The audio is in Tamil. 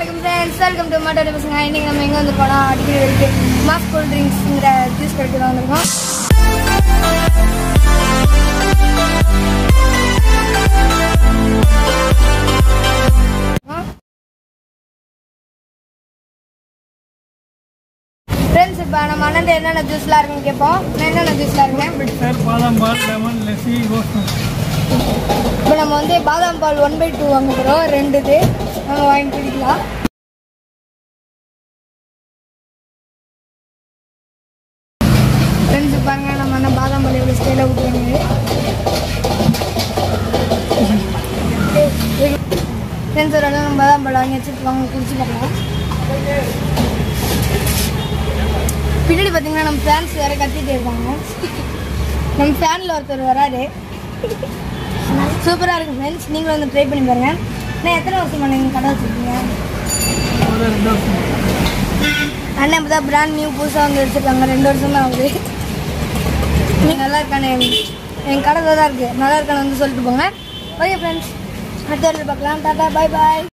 Assalamualaikum friends, welcome to Mata Dipasanga. இன்னைக்கு நம்ம எங்க வந்திருக்கோம்னா அடிக்கடி இருக்கு மாஸ் கூல் ட்ரிங்க்ஸ்ங்கற ஜூஸ் கடைக்கு தான் வந்திருக்கோம். Friends, இப்போ நம்ம அண்ணன் என்னென்ன ஜூஸ்லாம் இருக்குன்னு கேட்போம். என்னென்ன ஜூஸ்லாம் இருக்குங்க? பிட்சர், பாதாம் பால், லெமன், லஸ்ஸி, ரோஸ். இப்போ நம்ம வந்து பாதாம் பால் 1/2 வாங்க போகிறோம். 2 இது நம்ம வாங்கி குடிக்கலாம். ஃப்ரெண்ட்ஸ் பாருங்க நம்ம அண்ணன் பாதாம் பால் எவ்வளோ ஸ்டைலாக ஊற்றுவாங்க. ஃப்ரெண்ட்ஸ் ஒரு நம்ம பாதாம் பால் வாங்கி வச்சுட்டு வாங்க குடிச்சு பார்க்கலாம். பின்னாடி பார்த்தீங்கன்னா நம்ம ஃபேன்ஸ் வேறு கத்திட்டு இருக்காங்க. நம்ம ஃபேனில் ஒருத்தர் வராரு. சூப்பராக இருக்குது ஃப்ரெண்ட்ஸ், நீங்களும் வந்து ட்ரை பண்ணி பாருங்கள். நான் எத்தனை வருஷமா நீங்கள் கடை வச்சுருக்கீங்க? அண்ணன் இப்போ தான் பிராண்ட் நியூ புதுசாக வந்து வச்சுருக்காங்க. 2 வருஷம் தான் ஆகுது. நீங்கள் நல்லா இருக்கானே, என் கடை தான் இருக்குது, நல்லா இருக்கானு வந்து சொல்லிட்டு போங்க. ஓகே ஃப்ரெண்ட்ஸ், அடுத்த பார்க்கலாம். டாடா, பாய் பாய்.